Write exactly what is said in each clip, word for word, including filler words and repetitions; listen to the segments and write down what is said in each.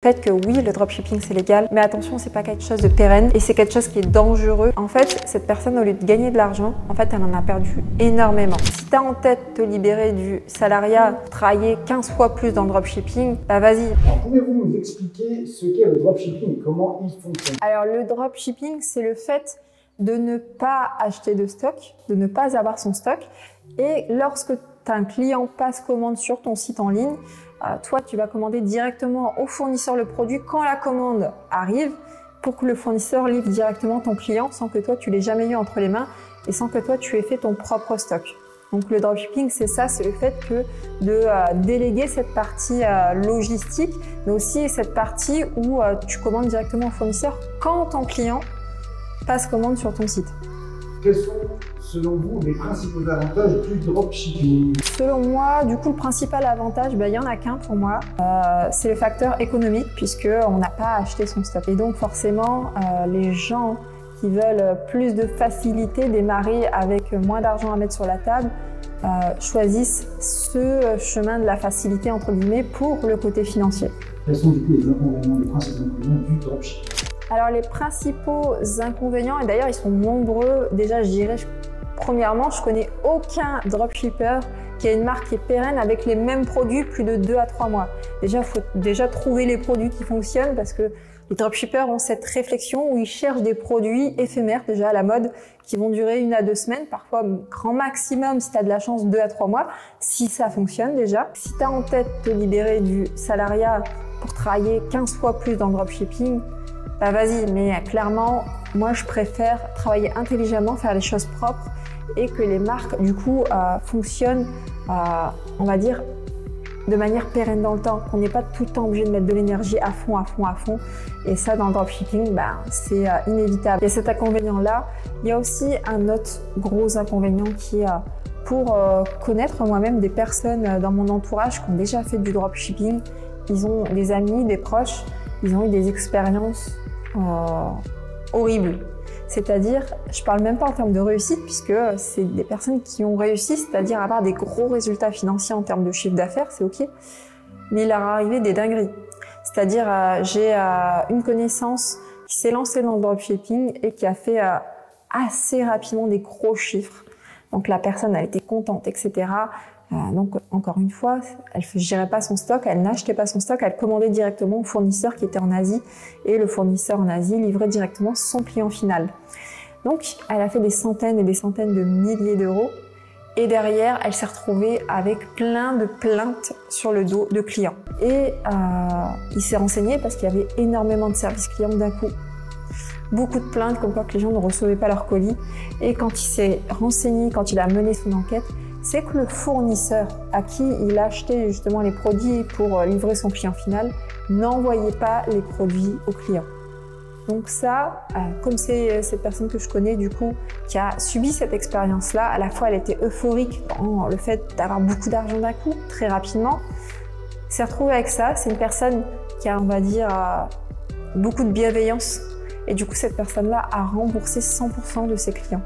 fait que oui, le dropshipping c'est légal, mais attention, c'est pas quelque chose de pérenne et c'est quelque chose qui est dangereux. En fait, cette personne, au lieu de gagner de l'argent, en fait, elle en a perdu énormément. Si tu as en tête de te libérer du salariat, travailler quinze fois plus dans le dropshipping, bah vas-y. Pouvez-vous nous expliquer ce qu'est le dropshipping et comment il fonctionne? Alors, le dropshipping, c'est le fait de ne pas acheter de stock, de ne pas avoir son stock. Et lorsque un client passe commande sur ton site en ligne, euh, toi tu vas commander directement au fournisseur le produit quand la commande arrive pour que le fournisseur livre directement ton client sans que toi tu l'aies jamais eu entre les mains et sans que toi tu aies fait ton propre stock. Donc le dropshipping c'est ça, c'est le fait que de euh, déléguer cette partie euh, logistique, mais aussi cette partie où euh, tu commandes directement au fournisseur quand ton client passe commande sur ton site. Quels sont, selon vous, les principaux avantages du dropshipping? Selon moi, du coup, le principal avantage, ben, il n'y en a qu'un pour moi, euh, c'est le facteur économique, puisqu'on n'a pas acheté son stock. Et donc, forcément, euh, les gens qui veulent plus de facilité, démarrer avec moins d'argent à mettre sur la table, euh, choisissent ce chemin de la facilité, entre guillemets, pour le côté financier. Quels sont, du coup, les inconvénients, les principaux inconvénients du dropshipping? Alors les principaux inconvénients, et d'ailleurs ils sont nombreux, déjà je dirais, premièrement je connais aucun dropshipper qui a une marque qui est pérenne avec les mêmes produits plus de deux à trois mois. Déjà il faut déjà trouver les produits qui fonctionnent parce que les dropshippers ont cette réflexion où ils cherchent des produits éphémères déjà à la mode qui vont durer une à deux semaines, parfois grand maximum si tu as de la chance deux à trois mois, si ça fonctionne déjà. Si tu as en tête de te libérer du salariat pour travailler quinze fois plus dans le dropshipping, bah vas-y, mais clairement, moi je préfère travailler intelligemment, faire les choses propres et que les marques du coup euh, fonctionnent, euh, on va dire, de manière pérenne dans le temps, qu'on n'est pas tout le temps obligé de mettre de l'énergie à fond, à fond, à fond. Et ça, dans le dropshipping, bah, c'est euh, inévitable. Il y a cet inconvénient-là. Il y a aussi un autre gros inconvénient qui est euh, pour euh, connaître moi-même des personnes dans mon entourage qui ont déjà fait du dropshipping. Ils ont des amis, des proches, ils ont eu des expériences Euh, horrible. C'est-à-dire, je parle même pas en termes de réussite puisque c'est des personnes qui ont réussi, c'est-à-dire avoir des gros résultats financiers en termes de chiffre d'affaires, c'est ok, mais il leur est arrivé des dingueries. C'est-à-dire, euh, j'ai euh, une connaissance qui s'est lancée dans le dropshipping et qui a fait euh, assez rapidement des gros chiffres. Donc la personne, elle était contente, et cetera. Euh, donc encore une fois, elle ne gérait pas son stock, elle n'achetait pas son stock, elle commandait directement au fournisseur qui était en Asie et le fournisseur en Asie livrait directement son client final. Donc elle a fait des centaines et des centaines de milliers d'euros et derrière elle s'est retrouvée avec plein de plaintes sur le dos de clients. Et euh, il s'est renseigné parce qu'il y avait énormément de services clients d'un coup. Beaucoup de plaintes comme quoi que les gens ne recevaient pas leur colis et quand il s'est renseigné, quand il a mené son enquête, c'est que le fournisseur à qui il achetait justement les produits pour livrer son client final n'envoyait pas les produits au client. Donc ça, comme c'est cette personne que je connais du coup qui a subi cette expérience-là, à la fois elle était euphorique dans le fait d'avoir beaucoup d'argent d'un coup, très rapidement, s'est retrouvée avec ça. C'est une personne qui a, on va dire, beaucoup de bienveillance et du coup cette personne-là a remboursé cent pour cent de ses clients.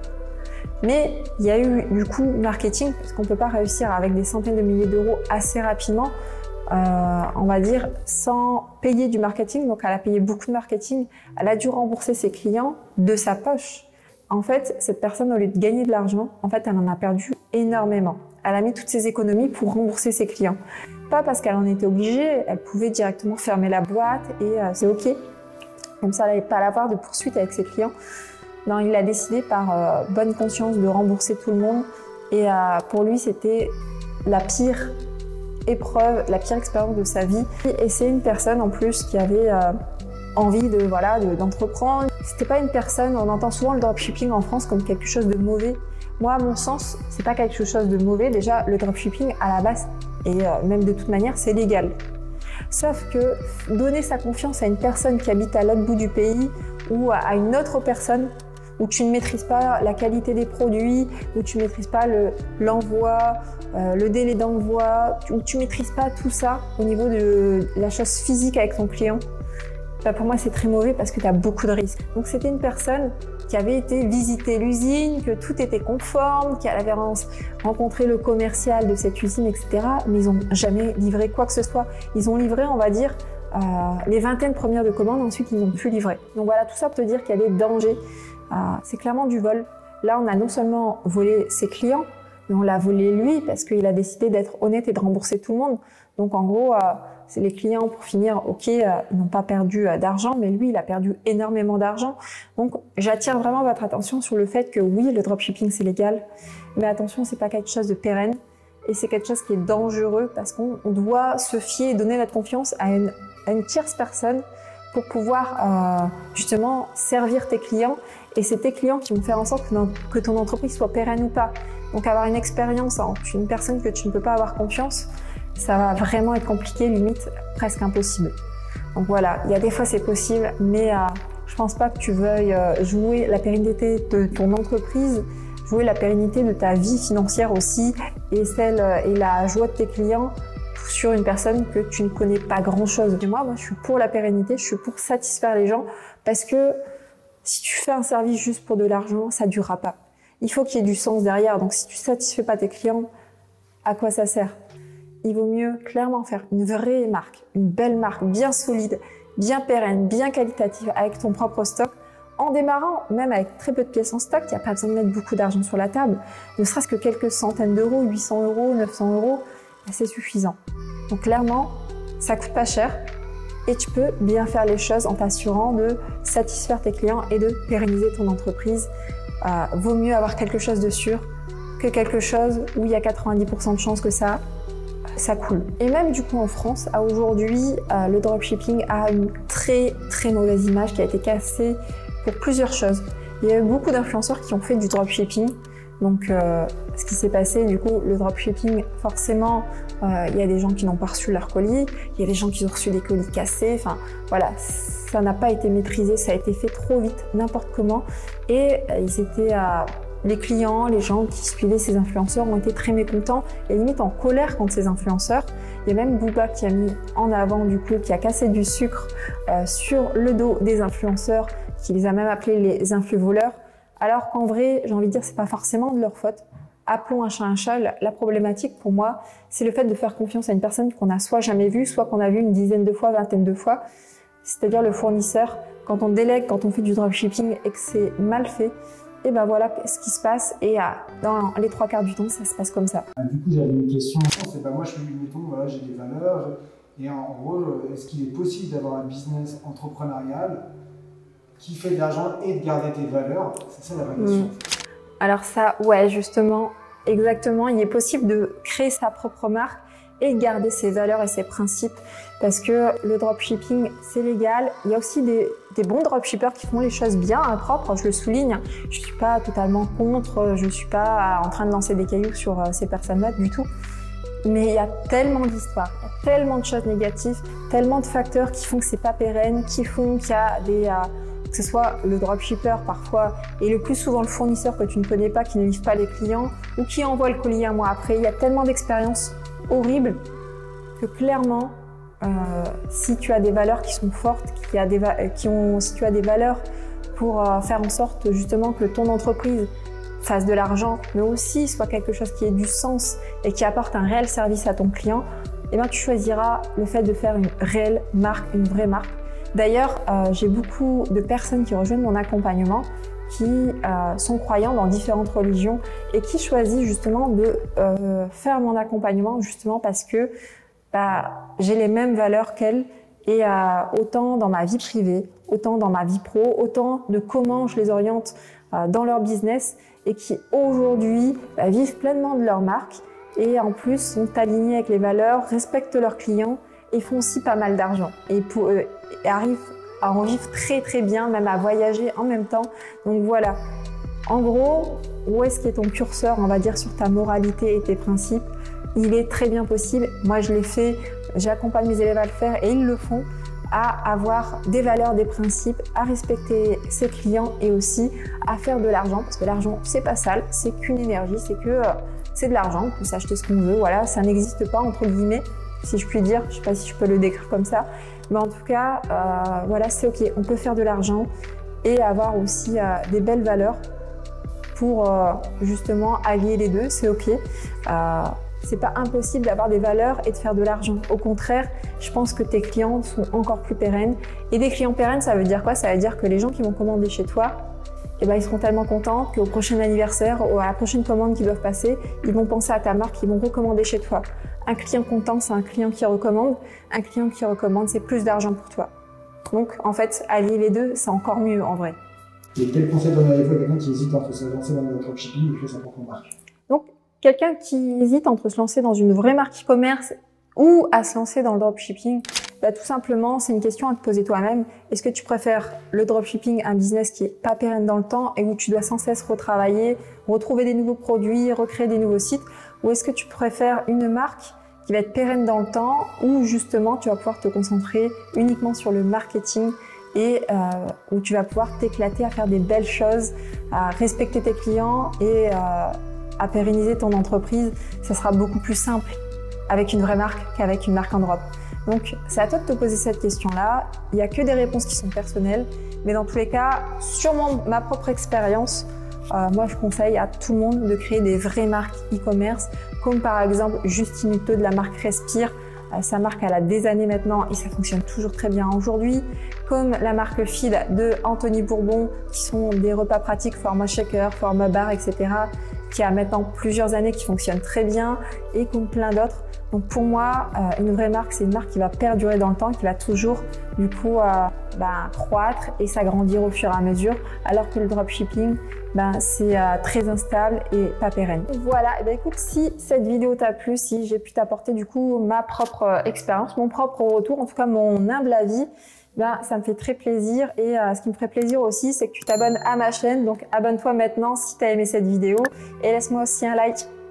Mais il y a eu du coup marketing, parce qu'on ne peut pas réussir avec des centaines de milliers d'euros assez rapidement, euh, on va dire, sans payer du marketing. Donc elle a payé beaucoup de marketing, elle a dû rembourser ses clients de sa poche. En fait, cette personne, au lieu de gagner de l'argent, en fait, elle en a perdu énormément. Elle a mis toutes ses économies pour rembourser ses clients. Pas parce qu'elle en était obligée, elle pouvait directement fermer la boîte et euh, c'est ok. Comme ça, elle n'allait pas l'avoir de poursuite avec ses clients. Non, il a décidé par euh, bonne conscience de rembourser tout le monde et euh, pour lui c'était la pire épreuve, la pire expérience de sa vie. Et c'est une personne en plus qui avait euh, envie de voilà d'entreprendre. C'était pas une personne, on entend souvent le dropshipping en France comme quelque chose de mauvais. Moi, à mon sens, c'est pas quelque chose de mauvais. Déjà, le dropshipping à la base et euh, même de toute manière, c'est légal. Sauf que donner sa confiance à une personne qui habite à l'autre bout du pays ou à une autre personne où tu ne maîtrises pas la qualité des produits, où tu ne maîtrises pas l'envoi, le, euh, le délai d'envoi, où tu ne maîtrises pas tout ça au niveau de la chose physique avec ton client, bah pour moi c'est très mauvais parce que tu as beaucoup de risques. Donc c'était une personne qui avait été visiter l'usine, que tout était conforme, qu'elle avait rencontré le commercial de cette usine, et cetera. Mais ils n'ont jamais livré quoi que ce soit. Ils ont livré, on va dire, euh, les vingtaines premières de commandes, ensuite ils n'ont plus livré. Donc voilà, tout ça pour te dire qu'il y a des dangers. Euh, c'est clairement du vol. Là, on a non seulement volé ses clients, mais on l'a volé lui parce qu'il a décidé d'être honnête et de rembourser tout le monde. Donc en gros, euh, c'est les clients, pour finir, ok, euh, ils n'ont pas perdu euh, d'argent, mais lui, il a perdu énormément d'argent. Donc j'attire vraiment votre attention sur le fait que oui, le dropshipping, c'est légal, mais attention, c'est pas quelque chose de pérenne et c'est quelque chose qui est dangereux parce qu'on doit se fier et donner notre confiance à une, à une tierce personne pour pouvoir euh, justement servir tes clients. Et c'est tes clients qui vont faire en sorte que, que ton entreprise soit pérenne ou pas. Donc avoir une expérience entre une personne que tu ne peux pas avoir confiance, ça va vraiment être compliqué, limite presque impossible. Donc voilà, il y a des fois c'est possible, mais euh, je pense pas que tu veuilles euh, jouer la pérennité de ton entreprise, jouer la pérennité de ta vie financière aussi, et celle euh, et la joie de tes clients sur une personne que tu ne connais pas grand-chose. Et moi, moi, je suis pour la pérennité, je suis pour satisfaire les gens, parce que si tu fais un service juste pour de l'argent, ça durera pas. Il faut qu'il y ait du sens derrière. Donc si tu satisfais pas tes clients, à quoi ça sert? Il vaut mieux clairement faire une vraie marque, une belle marque, bien solide, bien pérenne, bien qualitative, avec ton propre stock. En démarrant, même avec très peu de pièces en stock, il n'y a pas besoin de mettre beaucoup d'argent sur la table. Ne serait-ce que quelques centaines d'euros, huit cents euros, neuf cents euros, c'est suffisant. Donc clairement, ça coûte pas cher et tu peux bien faire les choses en t'assurant de satisfaire tes clients et de pérenniser ton entreprise. Euh, vaut mieux avoir quelque chose de sûr que quelque chose où il y a quatre-vingt-dix pour cent de chances que ça, ça coule. Et même du coup en France, à aujourd'hui, euh, le dropshipping a une très très mauvaise image qui a été cassée pour plusieurs choses. Il y a eu beaucoup d'influenceurs qui ont fait du dropshipping. Donc, euh, ce qui s'est passé, du coup, le dropshipping, forcément, euh, il y a des gens qui n'ont pas reçu leur colis, il y a des gens qui ont reçu des colis cassés, enfin, voilà, ça n'a pas été maîtrisé, ça a été fait trop vite, n'importe comment, et euh, ils étaient, euh, les clients, les gens qui suivaient ces influenceurs ont été très mécontents et limite en colère contre ces influenceurs. Il y a même Booba qui a mis en avant, du coup, qui a cassé du sucre euh, sur le dos des influenceurs, qui les a même appelés les influ-voleurs. Alors qu'en vrai, j'ai envie de dire, c'est pas forcément de leur faute. Appelons un chat un chat. La problématique pour moi, c'est le fait de faire confiance à une personne qu'on a soit jamais vue, soit qu'on a vue une dizaine de fois, vingtaine de fois. C'est-à-dire le fournisseur. Quand on délègue, quand on fait du dropshipping et que c'est mal fait, et ben voilà ce qui se passe. Et dans les trois quarts du temps, ça se passe comme ça. Du coup, j'avais une question. C'est pas moi, je suis mettons, voilà, j'ai des valeurs. Et en gros, est-ce qu'il est possible d'avoir un business entrepreneurial qui fait de l'argent et de garder tes valeurs? C'est ça la vraie question. Mmh. Alors ça, ouais, justement, exactement. Il est possible de créer sa propre marque et de garder ses valeurs et ses principes parce que le dropshipping, c'est légal. Il y a aussi des, des bons dropshippers qui font les choses bien, hein, propres, je le souligne. Je ne suis pas totalement contre, je ne suis pas en train de lancer des cailloux sur euh, ces personnes-là du tout. Mais il y a tellement d'histoires, il y a tellement de choses négatives, tellement de facteurs qui font que c'est pas pérenne, qui font qu'il y a des... Euh, que ce soit le dropshipper parfois et le plus souvent le fournisseur que tu ne connais pas, qui ne livre pas les clients ou qui envoie le colis un mois après. Il y a tellement d'expériences horribles que clairement, euh, si tu as des valeurs qui sont fortes, qui a des qui ont, si tu as des valeurs pour euh, faire en sorte justement que ton entreprise fasse de l'argent, mais aussi soit quelque chose qui ait du sens et qui apporte un réel service à ton client, eh bien, tu choisiras le fait de faire une réelle marque, une vraie marque. D'ailleurs, euh, j'ai beaucoup de personnes qui rejoignent mon accompagnement qui euh, sont croyants dans différentes religions et qui choisissent justement de euh, faire mon accompagnement justement parce que bah, j'ai les mêmes valeurs qu'elles et euh, autant dans ma vie privée, autant dans ma vie pro, autant de comment je les oriente euh, dans leur business et qui aujourd'hui bah, vivent pleinement de leur marque et en plus sont alignés avec les valeurs, respectent leurs clients et font aussi pas mal d'argent et, pour, euh, et arrivent à en vivre très très bien, même à voyager en même temps. Donc voilà, en gros, où est-ce qu'est ton curseur, on va dire, sur ta moralité et tes principes? Il est très bien possible, moi je l'ai fait, j'accompagne mes élèves à le faire et ils le font, à avoir des valeurs, des principes, à respecter ses clients et aussi à faire de l'argent, parce que l'argent c'est pas sale, c'est qu'une énergie, c'est que euh, c'est de l'argent, on peut s'acheter ce qu'on veut, voilà, ça n'existe pas entre guillemets, si je puis dire, je sais pas si je peux le décrire comme ça, mais en tout cas, euh, voilà, c'est ok, on peut faire de l'argent et avoir aussi euh, des belles valeurs pour euh, justement allier les deux, c'est ok. Euh, c'est pas impossible d'avoir des valeurs et de faire de l'argent. Au contraire, je pense que tes clients sont encore plus pérennes. Et des clients pérennes, ça veut dire quoi? Ça veut dire que les gens qui vont commander chez toi, eh ben, ils seront tellement contents qu'au prochain anniversaire ou à la prochaine commande qu'ils doivent passer, ils vont penser à ta marque, ils vont recommander chez toi. Un client content, c'est un client qui recommande. Un client qui recommande, c'est plus d'argent pour toi. Donc, en fait, allier les deux, c'est encore mieux en vrai. Et quel conseil donneriez-vous à quelqu'un qui hésite entre se lancer dans le dropshipping et créer sa propre marque? Donc, quelqu'un qui hésite entre se lancer dans une vraie marque e-commerce ou à se lancer dans le dropshipping, bah, tout simplement, c'est une question à te poser toi-même. Est-ce que tu préfères le dropshipping, un business qui est pas pérenne dans le temps et où tu dois sans cesse retravailler, retrouver des nouveaux produits, recréer des nouveaux sites, ou est-ce que tu préfères une marque qui va être pérenne dans le temps où justement tu vas pouvoir te concentrer uniquement sur le marketing et euh, où tu vas pouvoir t'éclater à faire des belles choses, à respecter tes clients et euh, à pérenniser ton entreprise. Ça sera beaucoup plus simple avec une vraie marque qu'avec une marque en drop. Donc, c'est à toi de te poser cette question-là. Il n'y a que des réponses qui sont personnelles, mais dans tous les cas, sur mon, ma propre expérience, euh, moi, je conseille à tout le monde de créer des vraies marques e-commerce, comme par exemple Justine Huteux de la marque Respire. Euh, sa marque, elle a des années maintenant et ça fonctionne toujours très bien aujourd'hui. Comme la marque Feed de Anthony Bourbon, qui sont des repas pratiques, format shaker, format bar, et cetera, qui a maintenant plusieurs années, qui fonctionnent très bien, et comme plein d'autres. Donc pour moi, euh, une vraie marque, c'est une marque qui va perdurer dans le temps, qui va toujours du coup euh, bah, croître et s'agrandir au fur et à mesure, alors que le dropshipping, bah, c'est euh, très instable et pas pérenne. Voilà, et ben écoute, si cette vidéo t'a plu, si j'ai pu t'apporter du coup ma propre euh, expérience, mon propre retour, en tout cas mon humble avis, ben, ça me fait très plaisir. Et euh, ce qui me ferait plaisir aussi, c'est que tu t'abonnes à ma chaîne. Donc abonne-toi maintenant si tu as aimé cette vidéo et laisse-moi aussi un like.